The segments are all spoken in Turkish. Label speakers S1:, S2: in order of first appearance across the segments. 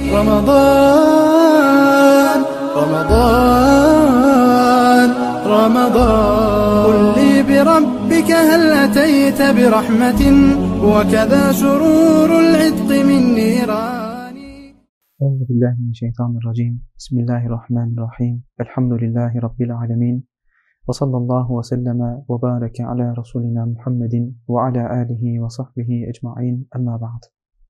S1: رمضان رمضان رمضان قل لي بربك هل أتيت برحمة وكذا سرور العتق من نيران.
S2: أعوذ بالله من الشيطان الرجيم. بسم الله الرحمن الرحيم. الحمد لله رب العالمين. وصلى الله وسلم وبارك على رسولنا محمد وعلى آله وصحبه أجمعين. أما بعد.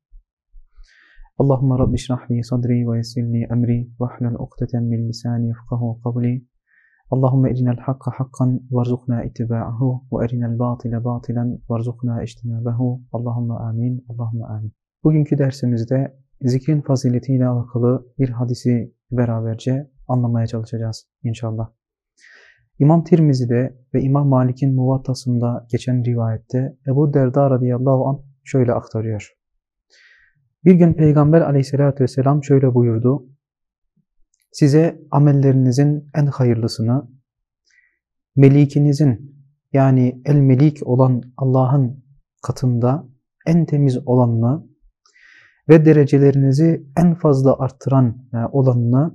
S2: اللهم رب اشرح لي صدري ويسر لي أمري واحلل عقدة من لساني يفقهوا قولي. اللهم أرنا الحق حقا وارزقنا اتباعه وأرنا الباطل باطلا وارزقنا اجتنابه. Allahümme amin. Allahümme amin. Bugünkü dersimizde zikrin faziletiyle alakalı bir hadisi beraberce anlamaya çalışacağız inşallah. İmam Tirmizi'de ve İmam Malik'in Muvattası'nda geçen rivayette Ebu Derda radıyallahu anh şöyle aktarıyor. Bir gün Peygamber aleyhissalatü vesselam şöyle buyurdu. Size amellerinizin en hayırlısını, melikinizin yani el-melik olan Allah'ın katında en temiz olanını ve derecelerinizi en fazla arttıran olanını,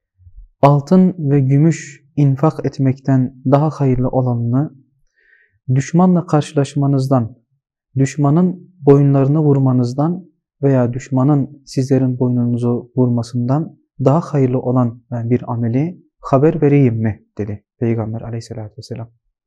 S2: altın ve gümüş infak etmekten daha hayırlı olanını, düşmanla karşılaşmanızdan, düşmanın boyunlarını vurmanızdan veya düşmanın sizlerin boynunuzu vurmasından daha hayırlı olan bir ameli haber vereyim mi dedi Peygamber aleyhissalatü vesselam.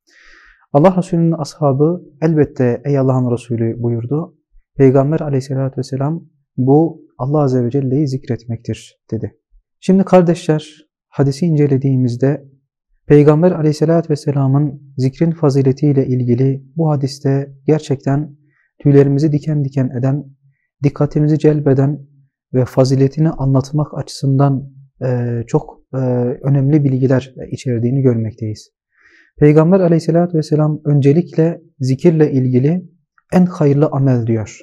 S2: Allah Resulü'nün ashabı elbette ey Allah'ın Resulü buyurdu. Peygamber aleyhissalatü vesselam bu Allah Azze ve Celle'yi zikretmektir dedi. Şimdi kardeşler hadisi incelediğimizde Peygamber aleyhissalatü vesselamın zikrin faziletiyle ilgili bu hadiste gerçekten tüylerimizi diken diken eden, dikkatimizi celbeden ve faziletini anlatmak açısından çok önemli bilgiler içerdiğini görmekteyiz. Peygamber aleyhissalatü vesselam öncelikle zikirle ilgili en hayırlı amel diyor.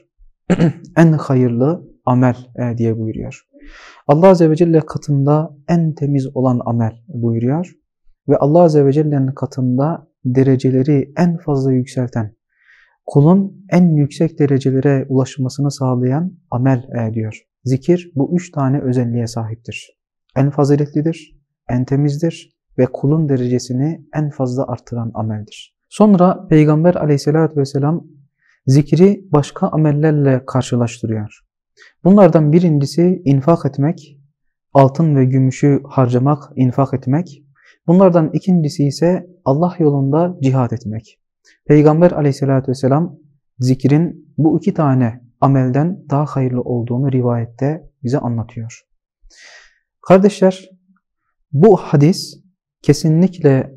S2: En hayırlı amel diye buyuruyor. Allah Azze ve Celle katında en temiz olan amel buyuruyor. Ve Allah Azze ve Celle'nin katında dereceleri en fazla yükselten, kulun en yüksek derecelere ulaşmasını sağlayan amel diyor. Zikir bu üç tane özelliğe sahiptir. En faziletlidir, en temizdir ve kulun derecesini en fazla artıran ameldir. Sonra Peygamber aleyhissalatü vesselam zikri başka amellerle karşılaştırıyor. Bunlardan birincisi infak etmek, altın ve gümüşü harcamak, infak etmek. Bunlardan ikincisi ise Allah yolunda cihad etmek. Peygamber aleyhissalatü vesselam zikrin bu iki tane amelden daha hayırlı olduğunu rivayette bize anlatıyor. Kardeşler, bu hadis kesinlikle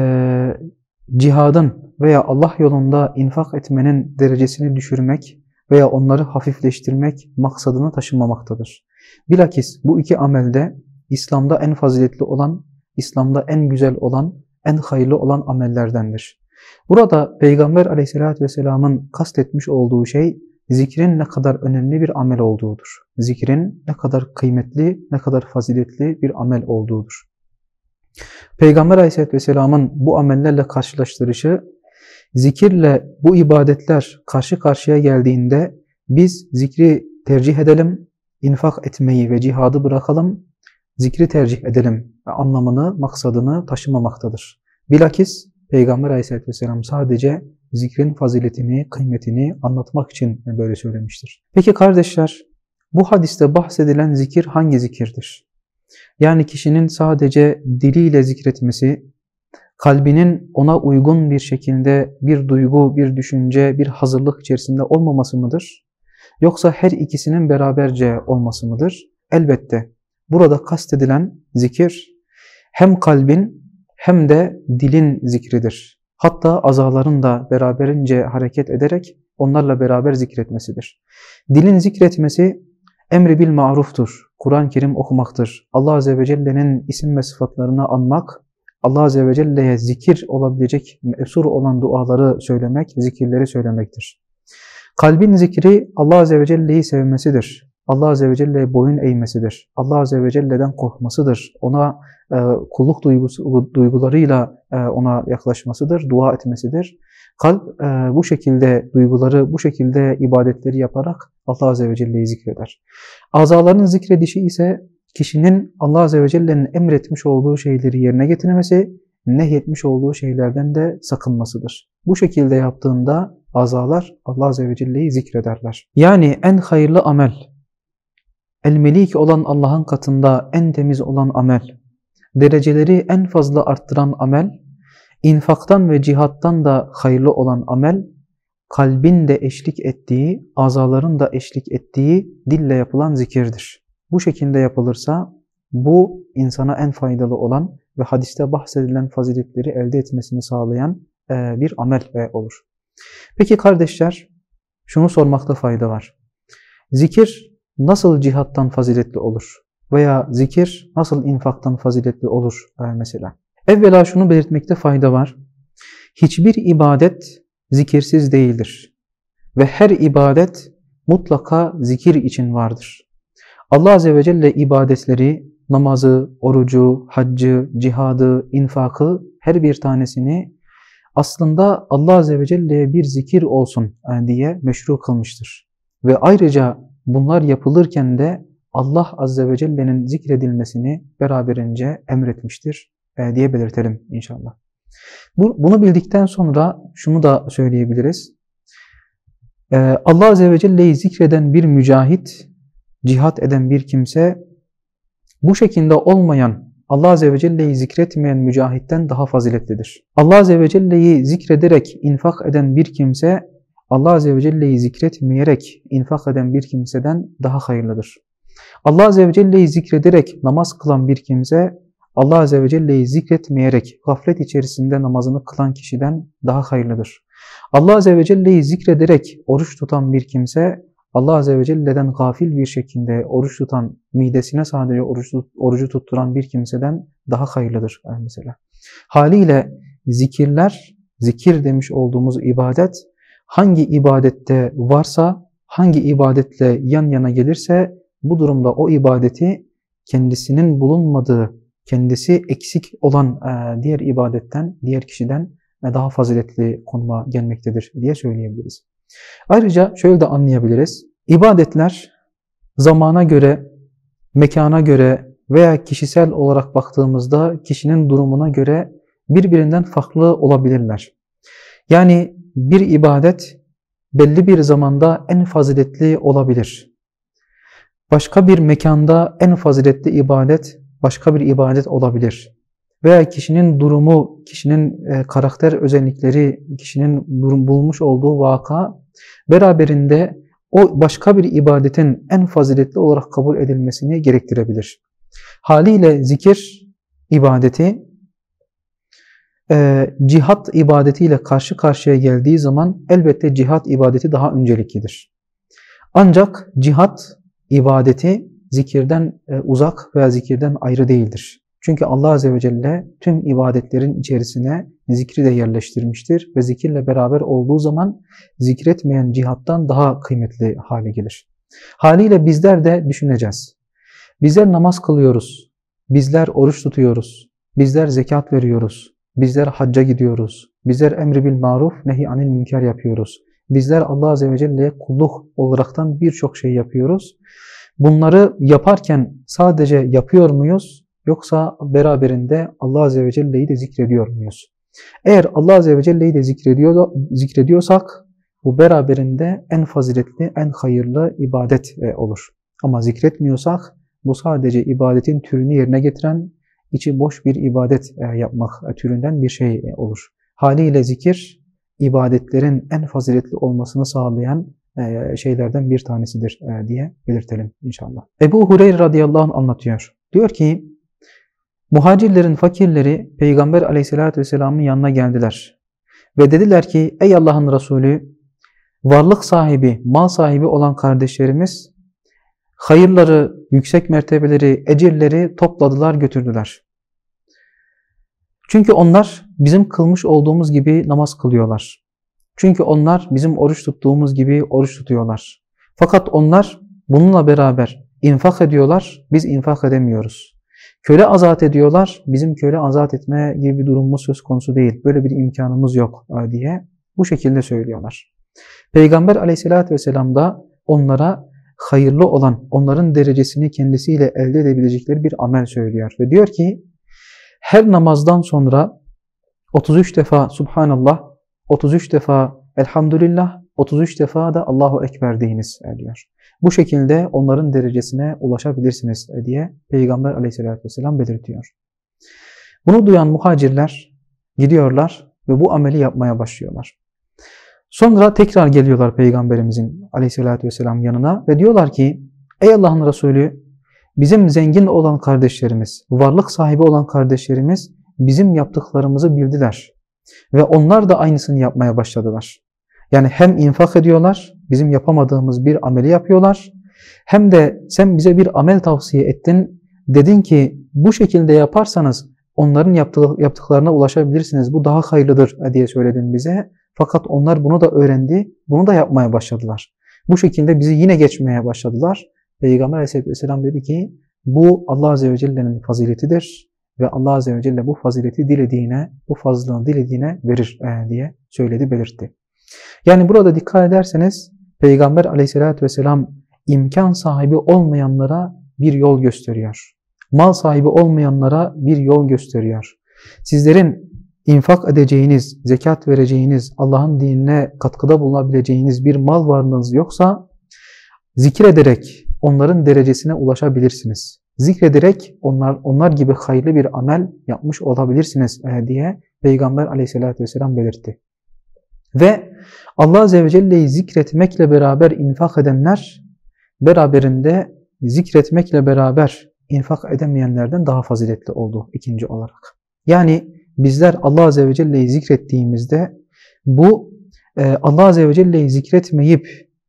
S2: cihadın veya Allah yolunda infak etmenin derecesini düşürmek veya onları hafifleştirmek maksadını taşımamaktadır. Bilakis bu iki amelde İslam'da en faziletli olan, İslam'da en güzel olan, en hayırlı olan amellerdendir. Burada Peygamber aleyhissalatü vesselamın kastetmiş olduğu şey zikrin ne kadar önemli bir amel olduğudur. Zikrin ne kadar kıymetli, ne kadar faziletli bir amel olduğudur. Peygamber aleyhissalatü vesselamın bu amellerle karşılaştırışı, zikirle bu ibadetler karşı karşıya geldiğinde biz zikri tercih edelim, infak etmeyi ve cihadı bırakalım, zikri tercih edelim anlamını, maksadını taşımamaktadır. Bilakis Peygamber aleyhissalatü vesselam sadece zikrin faziletini, kıymetini anlatmak için böyle söylemiştir. Peki kardeşler, bu hadiste bahsedilen zikir hangi zikirdir? Yani kişinin sadece diliyle zikretmesi, kalbinin ona uygun bir şekilde bir duygu, bir düşünce, bir hazırlık içerisinde olmaması mıdır? Yoksa her ikisinin beraberce olması mıdır? Elbette burada kastedilen zikir hem kalbin hem de dilin zikridir. Hatta azaların da beraberince hareket ederek onlarla beraber zikretmesidir. Dilin zikretmesi emri bil maruftur. Kur'an-ı Kerim okumaktır. Allah Azze ve Celle'nin isim ve sıfatlarını anmak, Allah Azze ve Celle'ye zikir olabilecek, mesur olan duaları söylemek, zikirleri söylemektir. Kalbin zikri Allah Azze ve Celle'yi sevmesidir. Allah Azze ve Celle'ye boyun eğmesidir. Allah Azze ve Celle'den korkmasıdır. Ona kulluk duygularıyla ona yaklaşmasıdır, dua etmesidir. Kalp bu şekilde duyguları, bu şekilde ibadetleri yaparak Allah Azze ve Celle'yi zikreder. Azaların zikredişi ise kişinin Allah Azze ve Celle'nin emretmiş olduğu şeyleri yerine getirmesi, nehyetmiş olduğu şeylerden de sakınmasıdır. Bu şekilde yaptığında azalar Allah Azze ve Celle'yi zikrederler. Yani en hayırlı amel, el-melik olan Allah'ın katında en temiz olan amel, dereceleri en fazla arttıran amel, infaktan ve cihattan da hayırlı olan amel, kalbin de eşlik ettiği, azaların da eşlik ettiği dille yapılan zikirdir. Bu şekilde yapılırsa bu insana en faydalı olan ve hadiste bahsedilen faziletleri elde etmesini sağlayan bir amel olur. Peki kardeşler, şunu sormakta fayda var. Zikir nasıl cihattan faziletli olur? Veya zikir nasıl infaktan faziletli olur mesela? Evvela şunu belirtmekte fayda var. Hiçbir ibadet zikirsiz değildir. Ve her ibadet mutlaka zikir için vardır. Allah Azze ve Celle ibadetleri, namazı, orucu, haccı, cihadı, infakı her bir tanesini aslında Allah Azze ve Celle'ye bir zikir olsun diye meşru kılmıştır. Ve ayrıca bunlar yapılırken de Allah Azze ve Celle'nin zikredilmesini beraberince emretmiştir diye belirtelim inşallah. Bunu bildikten sonra şunu da söyleyebiliriz. Allah Azze ve Celle'yi zikreden bir mücahit, cihat eden bir kimse, bu şekilde olmayan, Allah Azze ve Celle'yi zikretmeyen mücahitten daha faziletlidir. Allah Azze ve Celle'yi zikrederek infak eden bir kimse, Allah Azze ve Celle'yi zikretmeyerek infak eden bir kimseden daha hayırlıdır. Allah Azze ve Celle'yi zikrederek namaz kılan bir kimse, Allah Azze ve Celle'yi zikretmeyerek gaflet içerisinde namazını kılan kişiden daha hayırlıdır. Allah Azze ve Celle'yi zikrederek oruç tutan bir kimse, Allah Azze ve Celle'den gafil bir şekilde oruç tutan, midesine sadece orucu tutturan bir kimseden daha hayırlıdır mesela. Haliyle zikirler, zikir demiş olduğumuz ibadet, hangi ibadette varsa, hangi ibadetle yan yana gelirse, bu durumda o ibadeti kendisinin bulunmadığı, kendisi eksik olan diğer ibadetten, diğer kişiden daha faziletli konuma gelmektedir diye söyleyebiliriz. Ayrıca şöyle de anlayabiliriz. İbadetler zamana göre, mekana göre veya kişisel olarak baktığımızda kişinin durumuna göre birbirinden farklı olabilirler. Yani bir ibadet belli bir zamanda en faziletli olabilir. Başka bir mekanda en faziletli ibadet başka bir ibadet olabilir. Veya kişinin durumu, kişinin karakter özellikleri, kişinin bulmuş olduğu vaka beraberinde o başka bir ibadetin en faziletli olarak kabul edilmesini gerektirebilir. Haliyle zikir ibadeti cihat ibadetiyle karşı karşıya geldiği zaman elbette cihat ibadeti daha önceliklidir. Ancak cihat ibadeti zikirden uzak veya zikirden ayrı değildir. Çünkü Allah Azze ve Celle tüm ibadetlerin içerisine zikri de yerleştirmiştir ve zikirle beraber olduğu zaman zikretmeyen cihattan daha kıymetli hale gelir. Haliyle bizler de düşüneceğiz. Bizler namaz kılıyoruz, bizler oruç tutuyoruz, bizler zekat veriyoruz, bizler hacca gidiyoruz, bizler emri bil maruf, nehi anil münker yapıyoruz. Bizler Allah Azze ve Celle'ye kulluk olaraktan birçok şey yapıyoruz. Bunları yaparken sadece yapıyor muyuz? Yoksa beraberinde Allah Azze ve Celle'yi de zikrediyor muyuz? Eğer Allah Azze ve Celle'yi de zikrediyorsak bu beraberinde en faziletli, en hayırlı ibadet olur. Ama zikretmiyorsak bu sadece ibadetin türünü yerine getiren, içi boş bir ibadet yapmak türünden bir şey olur. Haliyle zikir ibadetlerin en faziletli olmasını sağlayan şeylerden bir tanesidir diye belirtelim inşallah. Ebu Hureyre radıyallahu anh anlatıyor. Diyor ki, muhacirlerin fakirleri Peygamber aleyhissalatü vesselamın yanına geldiler. Ve dediler ki, ey Allah'ın Resulü, varlık sahibi, mal sahibi olan kardeşlerimiz hayırları, yüksek mertebeleri, ecirleri topladılar, götürdüler. Çünkü onlar bizim kılmış olduğumuz gibi namaz kılıyorlar. Çünkü onlar bizim oruç tuttuğumuz gibi oruç tutuyorlar. Fakat onlar bununla beraber infak ediyorlar, biz infak edemiyoruz. Köle azat ediyorlar, bizim köle azat etme gibi bir durumumuz söz konusu değil. Böyle bir imkanımız yok diye bu şekilde söylüyorlar. Peygamber aleyhissalatü vesselam da onlara hayırlı olan, onların derecesini kendisiyle elde edebilecekleri bir amel söylüyor. Ve diyor ki, her namazdan sonra 33 defa Subhanallah, 33 defa Elhamdülillah, 33 defa da Allahu Ekber deyiniz diyor. Bu şekilde onların derecesine ulaşabilirsiniz diye Peygamber Aleyhisselatü Vesselam belirtiyor. Bunu duyan muhacirler gidiyorlar ve bu ameli yapmaya başlıyorlar. Sonra tekrar geliyorlar Peygamberimizin Aleyhisselatü Vesselam yanına ve diyorlar ki, ey Allah'ın Resulü, bizim zengin olan kardeşlerimiz, varlık sahibi olan kardeşlerimiz bizim yaptıklarımızı bildiler. Ve onlar da aynısını yapmaya başladılar. Yani hem infak ediyorlar, bizim yapamadığımız bir ameli yapıyorlar, hem de sen bize bir amel tavsiye ettin, dedin ki bu şekilde yaparsanız onların yaptıklarına ulaşabilirsiniz, bu daha hayırlıdır diye söyledin bize. Fakat onlar bunu da öğrendi, bunu da yapmaya başladılar. Bu şekilde bizi yine geçmeye başladılar. Peygamber Aleyhisselatü Vesselam dedi ki, bu Allah Azze ve Celle'nin faziletidir ve Allah Azze ve Celle bu fazileti dilediğine, bu fazlını dilediğine verir diye söyledi, belirtti. Yani burada dikkat ederseniz Peygamber Aleyhisselatü Vesselam imkan sahibi olmayanlara bir yol gösteriyor. Mal sahibi olmayanlara bir yol gösteriyor. Sizlerin infak edeceğiniz, zekat vereceğiniz, Allah'ın dinine katkıda bulunabileceğiniz bir mal varlığınız yoksa zikrederek onların derecesine ulaşabilirsiniz. Zikrederek onlar gibi hayırlı bir amel yapmış olabilirsiniz diye Peygamber Aleyhisselatü Vesselam belirtti. Ve Allah Azze ve Celle'yi zikretmekle beraber infak edenler, beraberinde zikretmekle beraber infak edemeyenlerden daha faziletli oldu ikinci olarak. Yani bizler Allah Azze ve Celle'yi zikrettiğimizde bu Allah Azze ve Celle'yi zikretmeyip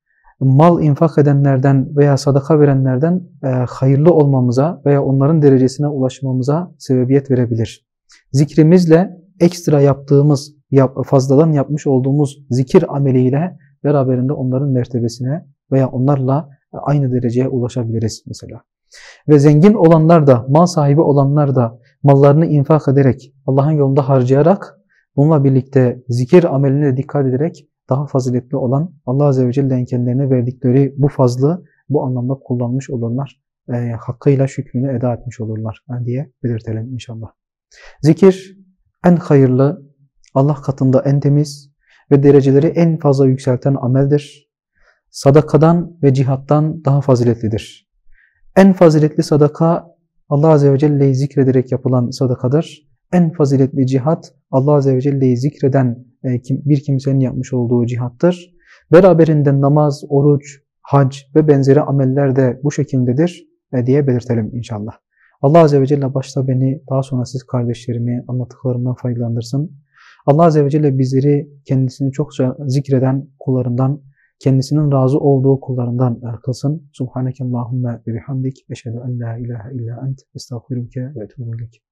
S2: mal infak edenlerden veya sadaka verenlerden hayırlı olmamıza veya onların derecesine ulaşmamıza sebebiyet verebilir. Zikrimizle ekstra yaptığımız, fazladan yapmış olduğumuz zikir ameliyle beraberinde onların mertebesine veya onlarla aynı dereceye ulaşabiliriz mesela. Ve zengin olanlar da, mal sahibi olanlar da mallarını infak ederek, Allah'ın yolunda harcayarak, bununla birlikte zikir ameline dikkat ederek daha faziletli olan Allah Azze ve Celle'nin kendilerine verdikleri bu fazlı bu anlamda kullanmış olurlar. Hakkıyla şükrünü eda etmiş olurlar diye belirtelim inşallah. Zikir en hayırlı, Allah katında en temiz ve dereceleri en fazla yükselten ameldir. Sadakadan ve cihattan daha faziletlidir. En faziletli sadaka Allah Azze ve Celle'yi zikrederek yapılan sadakadır. En faziletli cihat Allah Azze ve Celle'yi zikreden bir kimsenin yapmış olduğu cihattır. Beraberinde namaz, oruç, hac ve benzeri ameller de bu şekildedir diye belirtelim inşallah. Allah Azze ve Celle başta beni, daha sonra siz kardeşlerimi anlattıklarımdan faydalandırsın. Allah Azze ve Celle bizleri kendisini çokça zikreden kullarından, kendisinin razı olduğu kullarından kılsın. Subhanekallahumma ve bihamdik. Eşhedü en la ilahe illa ent. Estağfiruke ve etûbü ileyk.